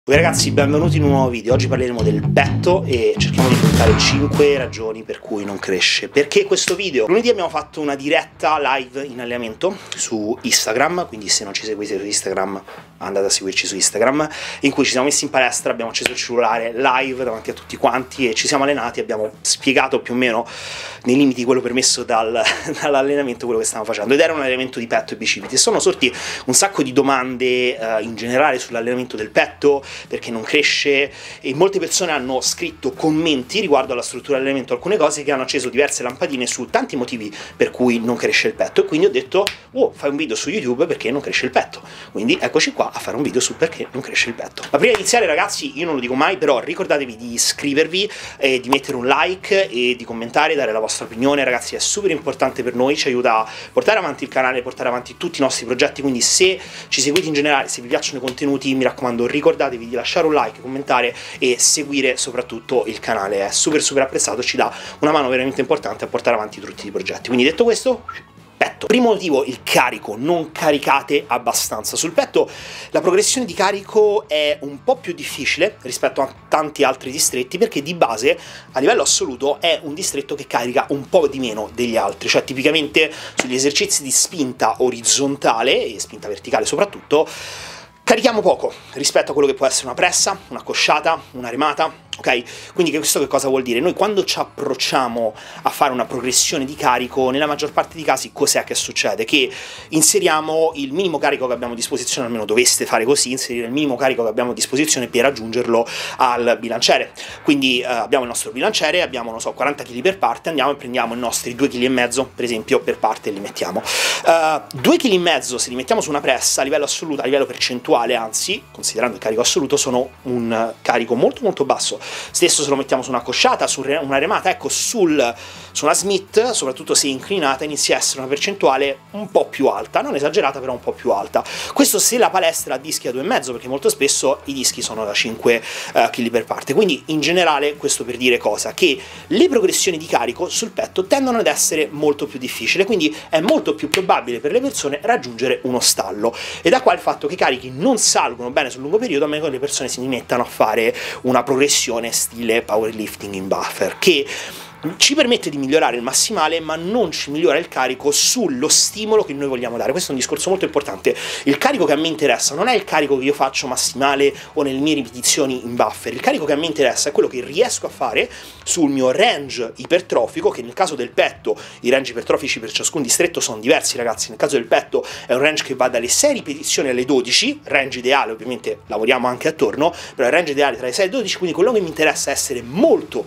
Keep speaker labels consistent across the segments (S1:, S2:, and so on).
S1: Ragazzi, benvenuti in un nuovo video. Oggi parleremo del petto e cerchiamo di portare 5 ragioni per cui non cresce. Perché questo video? Lunedì abbiamo fatto una diretta live in allenamento su Instagram, quindi se non ci seguite su Instagram andate a seguirci su Instagram, in cui ci siamo messi in palestra, abbiamo acceso il cellulare live davanti a tutti quanti e ci siamo allenati, abbiamo spiegato più o meno nei limiti quello permesso dall'allenamento quello che stavamo facendo, ed era un allenamento di petto e bicipiti. Sono sorti un sacco di domande in generale sull'allenamento del petto, perché non cresce, e molte persone hanno scritto commenti riguardo alla struttura dell'allenamento, alcune cose che hanno acceso diverse lampadine su tanti motivi per cui non cresce il petto, e quindi ho detto fai un video su YouTube perché non cresce il petto, quindi eccoci qua a fare un video su perché non cresce il petto. Ma prima di iniziare, ragazzi, io non lo dico mai, però ricordatevi di iscrivervi e di mettere un like e di commentare, dare la vostra opinione. Ragazzi, è super importante per noi, ci aiuta a portare avanti il canale, portare avanti tutti i nostri progetti, quindi se ci seguite in generale, se vi piacciono i contenuti, mi raccomando, ricordatevi di lasciare un like, commentare e seguire soprattutto il canale, è super apprezzato, ci dà una mano veramente importante a portare avanti tutti i progetti. Quindi detto questo, petto. Primo motivo, il carico. Non caricate abbastanza. Sul petto la progressione di carico è un po' più difficile rispetto a tanti altri distretti, perché di base a livello assoluto è un distretto che carica un po' di meno degli altri, cioè tipicamente sugli esercizi di spinta orizzontale e spinta verticale soprattutto carichiamo poco rispetto a quello che può essere una pressa, una cosciata, una remata, ok? Quindi questo che cosa vuol dire? Noi quando ci approcciamo a fare una progressione di carico, nella maggior parte dei casi cos'è che succede? Che inseriamo il minimo carico che abbiamo a disposizione, almeno doveste fare così, inserire il minimo carico che abbiamo a disposizione per aggiungerlo al bilanciere. Quindi abbiamo il nostro bilanciere, abbiamo, non so, 40 kg per parte, andiamo e prendiamo i nostri 2,5 kg, per esempio, per parte e li mettiamo. 2,5 kg se li mettiamo su una pressa, a livello assoluto, a livello percentuale, anzi, considerando il carico assoluto, sono un carico molto basso. Stesso se lo mettiamo su una cosciata, su una remata, ecco, su una Smith, soprattutto se inclinata, inizia a essere una percentuale un po' più alta, non esagerata, però un po' più alta. Questo se la palestra ha dischi a 2,5, perché molto spesso i dischi sono da 5 kg per parte. Quindi in generale, questo per dire cosa? Che le progressioni di carico sul petto tendono ad essere molto più difficili, quindi è molto più probabile per le persone raggiungere uno stallo, e da qua il fatto che i carichi non salgono bene sul lungo periodo, a meno che le persone si mettano a fare una progressione stile powerlifting in buffer, che ci permette di migliorare il massimale, ma non ci migliora il carico sullo stimolo che noi vogliamo dare. Questo è un discorso molto importante. Il carico che a me interessa non è il carico che io faccio massimale o nelle mie ripetizioni in buffer. Il carico che a me interessa è quello che riesco a fare sul mio range ipertrofico, che nel caso del petto i range ipertrofici per ciascun distretto sono diversi, ragazzi. Nel caso del petto è un range che va dalle 6 ripetizioni alle 12, range ideale, ovviamente lavoriamo anche attorno, però il range ideale tra le 6 e le 12, quindi quello che mi interessa è essere molto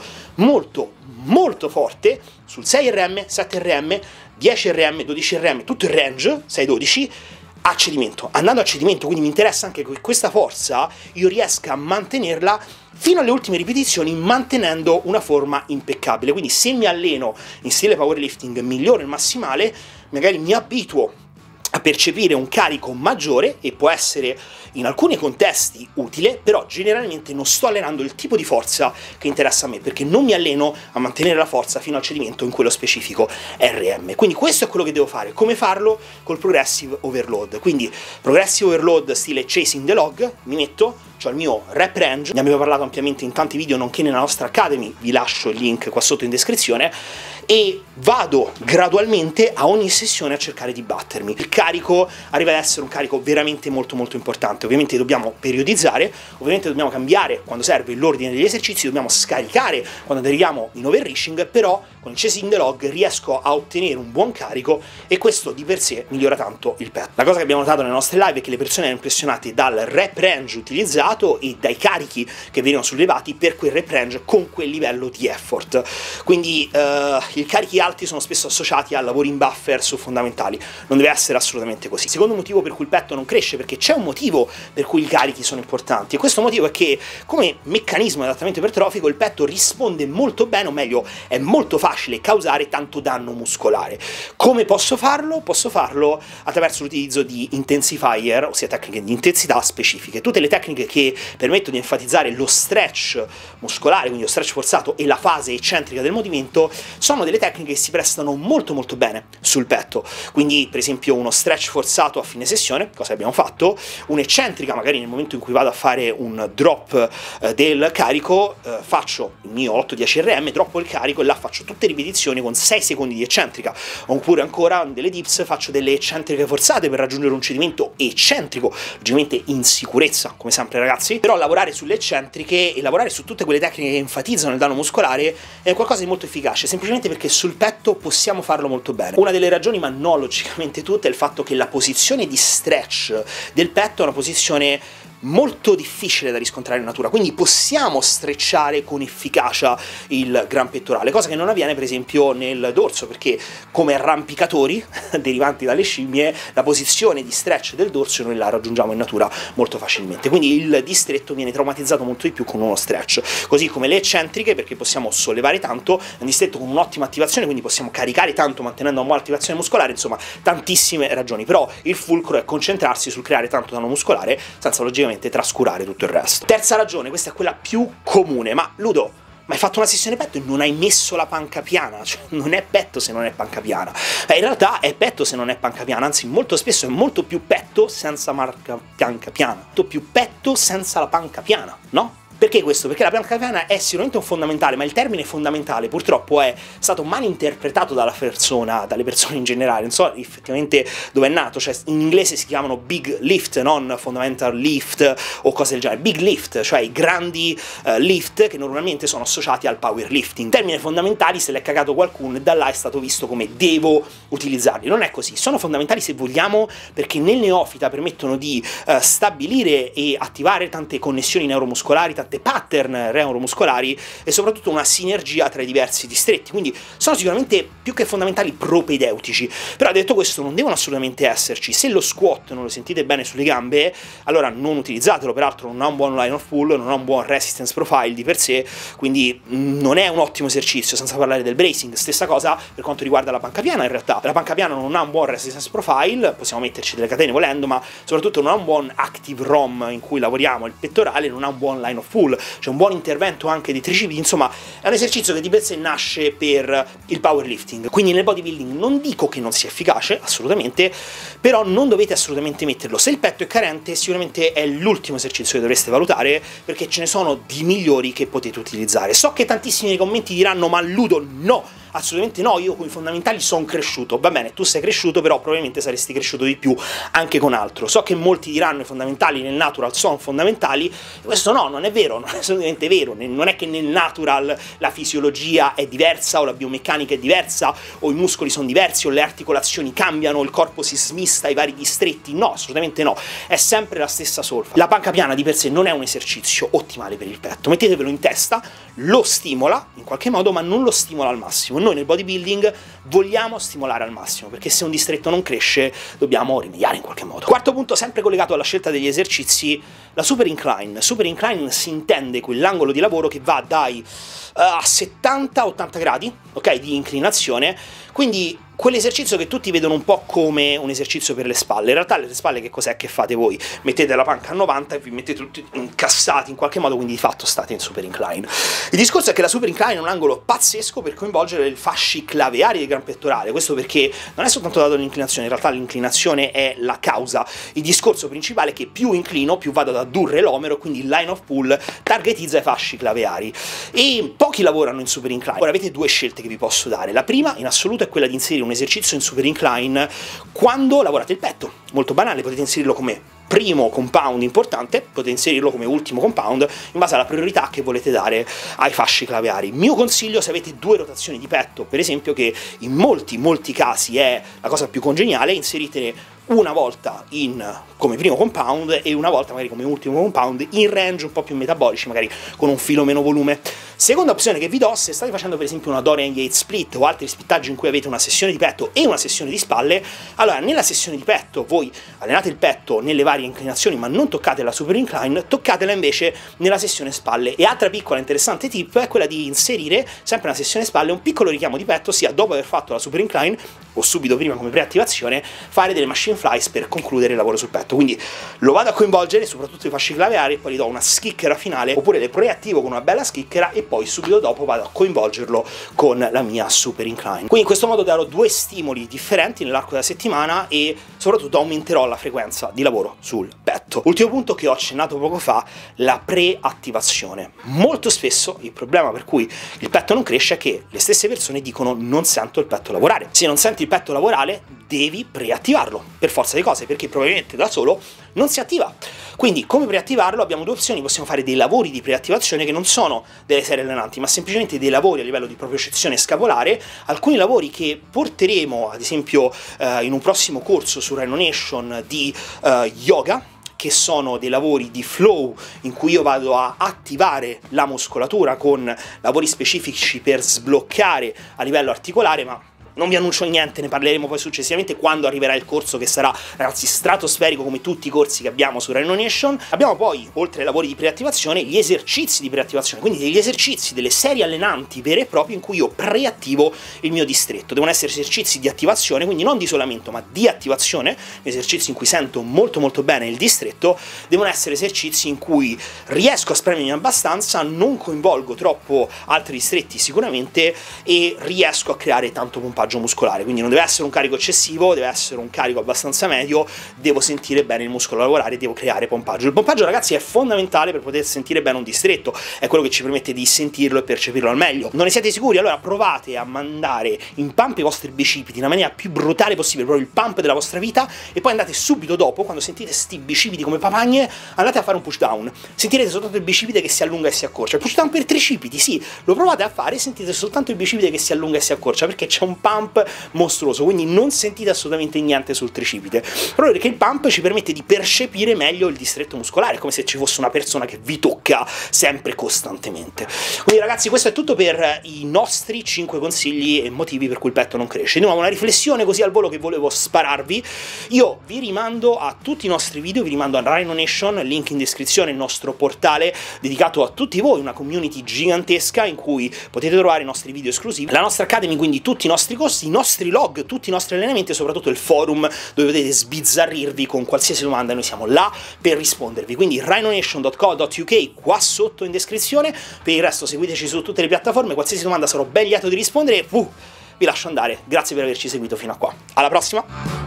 S1: forte sul 6 RM, 7 RM, 10 RM, 12 RM, tutto il range 6-12 a cedimento. Andando a cedimento, quindi mi interessa anche che questa forza io riesca a mantenerla fino alle ultime ripetizioni, mantenendo una forma impeccabile. Quindi se mi alleno in stile powerlifting, miglioro il massimale, magari mi abituo a percepire un carico maggiore, e può essere in alcuni contesti utile, però generalmente non sto allenando il tipo di forza che interessa a me, perché non mi alleno a mantenere la forza fino al cedimento in quello specifico RM. Quindi questo è quello che devo fare. Come farlo? Col progressive overload. Quindi progressive overload stile chasing the log, mi metto, cioè il mio rep range, ne abbiamo parlato ampiamente in tanti video nonché nella nostra academy, vi lascio il link qua sotto in descrizione, e vado gradualmente a ogni sessione a cercare di battermi. Il carico arriva ad essere un carico veramente molto importante. Ovviamente dobbiamo periodizzare, ovviamente dobbiamo cambiare quando serve l'ordine degli esercizi, dobbiamo scaricare quando arriviamo in overreaching, però con il chasing the log riesco a ottenere un buon carico, e questo di per sé migliora tanto il petto. La cosa che abbiamo notato nelle nostre live è che le persone erano impressionate dal rep range utilizzato e dai carichi che venivano sollevati per quel rep range con quel livello di effort. Quindi i carichi alti sono spesso associati a lavori in buffer su fondamentali, non deve essere assolutamente così. Secondo motivo per cui il petto non cresce, perché c'è un motivo per cui i carichi sono importanti, e questo motivo è che come meccanismo di adattamento ipertrofico il petto risponde molto bene, o meglio è molto facile causare tanto danno muscolare. Come posso farlo? Posso farlo attraverso l'utilizzo di intensifier, ossia tecniche di intensità specifiche. Tutte le tecniche che permettono di enfatizzare lo stretch muscolare, quindi lo stretch forzato, e la fase eccentrica del movimento sono abbiamo delle tecniche che si prestano molto bene sul petto, quindi per esempio uno stretch forzato a fine sessione, cosa abbiamo fatto? Un'eccentrica, magari nel momento in cui vado a fare un drop del carico, faccio il mio 8-10 RM, droppo il carico e là faccio tutte ripetizioni con 6 secondi di eccentrica, oppure ancora delle dips faccio delle eccentriche forzate per raggiungere un cedimento eccentrico, logicamente in sicurezza, come sempre ragazzi, però lavorare sulle eccentriche e lavorare su tutte quelle tecniche che enfatizzano il danno muscolare è qualcosa di molto efficace, semplicemente perché sul petto possiamo farlo molto bene. Una delle ragioni, ma non logicamente tutte, è il fatto che la posizione di stretch del petto è una posizione molto difficile da riscontrare in natura, quindi possiamo strecciare con efficacia il gran pettorale, cosa che non avviene per esempio nel dorso, perché come arrampicatori derivanti dalle scimmie la posizione di stretch del dorso noi la raggiungiamo in natura molto facilmente, quindi il distretto viene traumatizzato molto di più con uno stretch, così come le eccentriche, perché possiamo sollevare tanto, un distretto con un'ottima attivazione, quindi possiamo caricare tanto mantenendo una buona attivazione muscolare, insomma tantissime ragioni, però il fulcro è concentrarsi sul creare tanto danno muscolare senza logicamente trascurare tutto il resto. Terza ragione, questa è quella più comune, ma Ludo, ma hai fatto una sessione petto e non hai messo la panca piana? Cioè, non è petto se non è panca piana. In realtà è petto se non è panca piana, anzi molto spesso è molto più petto senza panca piana, molto più petto senza la panca piana, no? Perché questo? Perché la panca piana è sicuramente un fondamentale, ma il termine fondamentale purtroppo è stato mal interpretato dalle persone in generale, non so effettivamente dove è nato, cioè in inglese si chiamano big lift, non fundamental lift o cose del genere, big lift, cioè i grandi lift che normalmente sono associati al powerlifting. Termini fondamentali se l'è cagato qualcuno e da là è stato visto come devo utilizzarli, non è così, sono fondamentali se vogliamo perché nel neofita permettono di stabilire e attivare tante connessioni neuromuscolari, tante pattern neuromuscolari e soprattutto una sinergia tra i diversi distretti, quindi sono sicuramente più che fondamentali propedeutici, però detto questo non devono assolutamente esserci. Se lo squat non lo sentite bene sulle gambe allora non utilizzatelo, peraltro non ha un buon line of pull, non ha un buon resistance profile di per sé, quindi non è un ottimo esercizio, senza parlare del bracing. Stessa cosa per quanto riguarda la panca piana, in realtà la panca piana non ha un buon resistance profile, possiamo metterci delle catene volendo, ma soprattutto non ha un buon active ROM in cui lavoriamo il pettorale, non ha un buon line of pull, c'è un buon intervento anche dei tricipiti, insomma è un esercizio che di per sé nasce per il powerlifting, quindi nel bodybuilding non dico che non sia efficace, assolutamente, però non dovete assolutamente metterlo. Se il petto è carente sicuramente è l'ultimo esercizio che dovreste valutare, perché ce ne sono di migliori che potete utilizzare. So che tantissimi nei commenti diranno ma Ludo no, assolutamente no, io con i fondamentali sono cresciuto. Va bene, tu sei cresciuto, però probabilmente saresti cresciuto di più anche con altro. So che molti diranno i fondamentali nel natural sono fondamentali, questo no, non è vero, non è assolutamente vero. Non è che nel natural la fisiologia è diversa o la biomeccanica è diversa o i muscoli sono diversi o le articolazioni cambiano o il corpo si smista ai vari distretti, no, assolutamente no, è sempre la stessa solfa. La panca piana di per sé non è un esercizio ottimale per il petto, mettetevelo in testa, lo stimola in qualche modo ma non lo stimola al massimo. Noi nel bodybuilding vogliamo stimolare al massimo, perché se un distretto non cresce dobbiamo rimediare in qualche modo. Quarto punto, sempre collegato alla scelta degli esercizi, la super incline. Super incline si intende quell'angolo di lavoro che va dai 70-80 gradi, ok, di inclinazione, quindi quell'esercizio che tutti vedono un po' come un esercizio per le spalle. In realtà le spalle che cos'è che fate voi? Mettete la panca a 90 e vi mettete tutti incassati in qualche modo, quindi di fatto state in super incline. Il discorso è che la super incline è un angolo pazzesco per coinvolgere i fasci claveari del gran pettorale, questo perché non è soltanto dato l'inclinazione, in realtà l'inclinazione è la causa. Il discorso principale è che più inclino, più vado ad addurre l'omero, quindi il line of pull targetizza i fasci claveari. E pochi lavorano in super incline. Ora avete due scelte che vi posso dare. La prima in assoluto è quella di inserire un esercizio in super incline quando lavorate il petto. Molto banale, potete inserirlo come primo compound importante, potete inserirlo come ultimo compound in base alla priorità che volete dare ai fasci claveari. Mio consiglio, se avete due rotazioni di petto, per esempio, che in molti casi è la cosa più congeniale, inseritene una volta come primo compound e una volta magari come ultimo compound in range un po' più metabolici, magari con un filo meno volume. Seconda opzione che vi do, se state facendo per esempio una Dorian Yates split o altri splittaggi in cui avete una sessione di petto e una sessione di spalle, allora nella sessione di petto voi allenate il petto nelle varie inclinazioni ma non toccate la super incline, toccatela invece nella sessione spalle. E altra piccola interessante tip è quella di inserire sempre nella sessione spalle un piccolo richiamo di petto, sia dopo aver fatto la super incline o subito prima come preattivazione, fare delle machine flies per concludere il lavoro sul petto. Quindi lo vado a coinvolgere soprattutto i fasci claveari e poi gli do una schicchera finale, oppure le preattivo con una bella schicchera e poi poi subito dopo vado a coinvolgerlo con la mia super incline. Quindi in questo modo darò 2 stimoli differenti nell'arco della settimana e soprattutto aumenterò la frequenza di lavoro sul petto. Ultimo punto che ho accennato poco fa, la preattivazione. Molto spesso il problema per cui il petto non cresce è che le stesse persone dicono non sento il petto lavorare. Se non senti il petto lavorare devi preattivarlo per forza di cose, perché probabilmente da solo non si attiva. Quindi come preattivarlo? Abbiamo 2 opzioni: possiamo fare dei lavori di preattivazione che non sono delle serie allenanti ma semplicemente dei lavori a livello di propriocezione scapolare, alcuni lavori che porteremo ad esempio in un prossimo corso su Rhino Nation di yoga, che sono dei lavori di flow in cui io vado a attivare la muscolatura con lavori specifici per sbloccare a livello articolare, ma non vi annuncio niente, ne parleremo poi successivamente quando arriverà il corso, che sarà, ragazzi, stratosferico come tutti i corsi che abbiamo su Rhino Nation. Abbiamo poi, oltre ai lavori di preattivazione, gli esercizi di preattivazione, quindi degli esercizi, delle serie allenanti vere e proprie in cui io preattivo il mio distretto. Devono essere esercizi di attivazione, quindi non di isolamento ma di attivazione, esercizi in cui sento molto molto bene il distretto. Devono essere esercizi in cui riesco a spremermi abbastanza, non coinvolgo troppo altri distretti sicuramente e riesco a creare tanto pompaggio muscolare. Quindi non deve essere un carico eccessivo, deve essere un carico abbastanza medio, devo sentire bene il muscolo lavorare, devo creare pompaggio. Il pompaggio, ragazzi, è fondamentale per poter sentire bene un distretto, è quello che ci permette di sentirlo e percepirlo al meglio. Non ne siete sicuri? Allora provate a mandare in pump i vostri bicipiti nella maniera più brutale possibile, proprio il pump della vostra vita, e poi andate subito dopo, quando sentite sti bicipiti come papagne, andate a fare un push down. Sentirete soltanto il bicipite che si allunga e si accorcia. Il push down per tricipiti, sì, lo provate a fare e sentite soltanto il bicipite che si allunga e si accorcia, perché c'è un pump mostruoso, quindi non sentite assolutamente niente sul tricipite, proprio perché il pump ci permette di percepire meglio il distretto muscolare, come se ci fosse una persona che vi tocca sempre costantemente. Quindi ragazzi, questo è tutto per i nostri 5 consigli e motivi per cui il petto non cresce. Di nuovo una riflessione così al volo che volevo spararvi. Io vi rimando a tutti i nostri video, vi rimando a Rhino Nation, link in descrizione, il nostro portale dedicato a tutti voi, una community gigantesca in cui potete trovare i nostri video esclusivi, la nostra academy, quindi tutti i nostri corsi, i nostri log, tutti i nostri allenamenti e soprattutto il forum dove potete sbizzarrirvi con qualsiasi domanda. Noi siamo là per rispondervi, quindi rhinonation.co.uk qua sotto in descrizione. Per il resto seguiteci su tutte le piattaforme, qualsiasi domanda sarò ben lieto di rispondere e vi lascio andare. Grazie per averci seguito fino a qua, alla prossima!